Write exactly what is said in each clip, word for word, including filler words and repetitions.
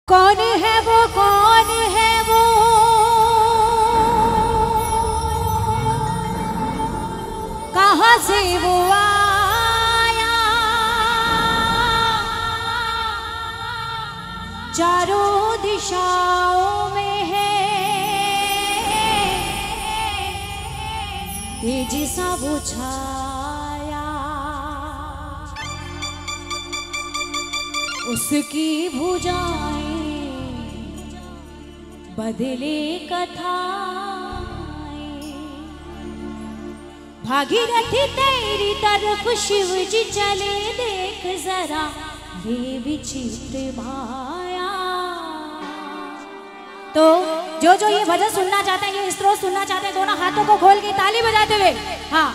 कौन है वो, कौन है वो, कहाँ से वो आया, चारों दिशाओं में है तेज सा वो छाया, उसकी भुजाएं बदले कथाएं, भागीरथी तेरी तरफ शिव जी चले, देख जरा ये विचित्र माया। तो जो जो ये भजन सुनना चाहते हैं, ये स्तोत्र सुनना चाहते हैं, दोनों हाथों को खोल के ताली बजाते हुए, हाँ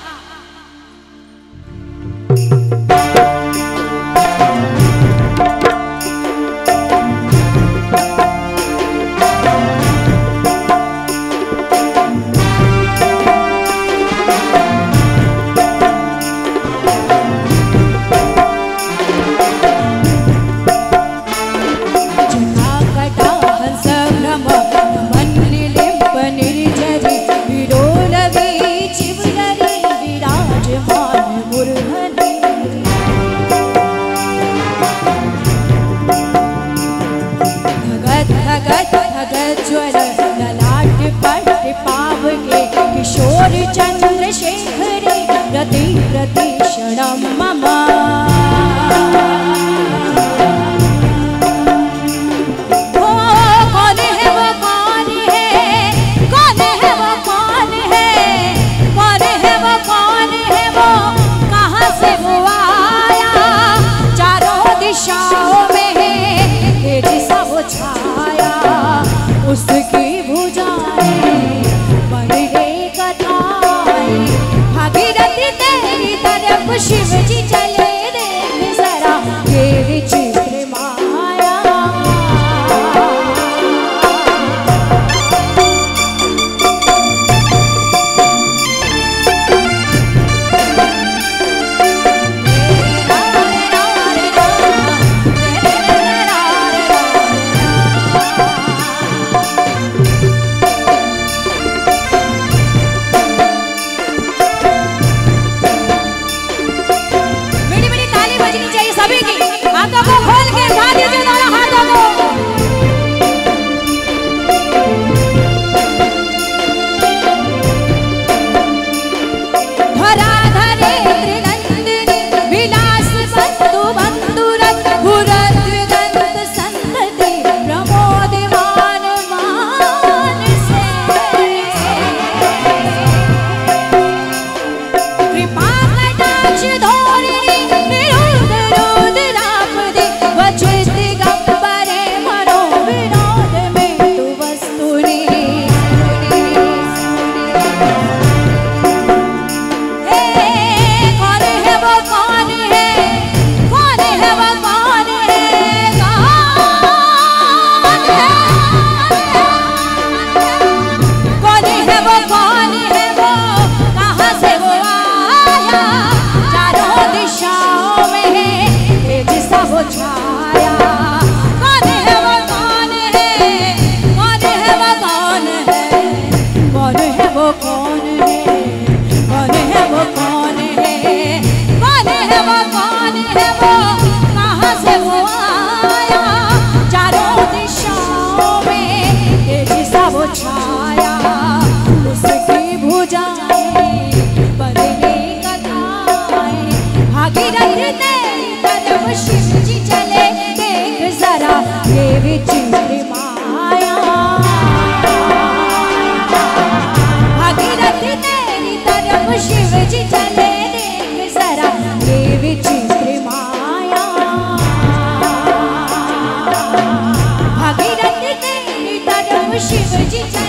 किशोर चंद्रशेखर रति प्रतिक्षणं मम। कौन है वो, कौन है, कौन है वो, कौन है, कौन है वो, कौन है वो, कहाँ से वो आया, चारों दिशाओं में है तेज सा वो छाया, उसकी भुजाएं भागीरथी तेरी तरफ शिव जी चले, देख जरा ये विचित्र माया। हाथों को खोल के गा दीजिए, दोनों हाथों को। धरा धरे त्रिनंदिनी विलास बंधु बंधुरथ गुरद्विदंत संतति प्रमोदमान मानसे, कृपा कटाक्ष धोरिणी निरुद्ध रुद्रापदि वचित गंबरे मनो विनोद में तु वस्तुनि। कौन है वो, कौन है, कौन है वो, कौन है, कौन है वो, कौन है वो, कहाँ से वो आया, चारों दिशाओं में है तेज सा वो छाया। कौन है वो, कौन है, कौन है वो, कौन है, कौन है वो, कौन है, कौन है वो, कौन है, कौन है वो, कौन है वो, कहाँ से वो आया, चारों दिशाओं में तेज सा वो छाया, उसकी भुजाएं बदले कथाएं, भागीरथी तेरी तरफ शिव जी चले, देख जरा ये विचित्र माया। भागीरथी तेरी तरफ शिव जी चले, देख जरा ये विचित्र माया। भागीरथी तेरी तरफ शिव जी चले।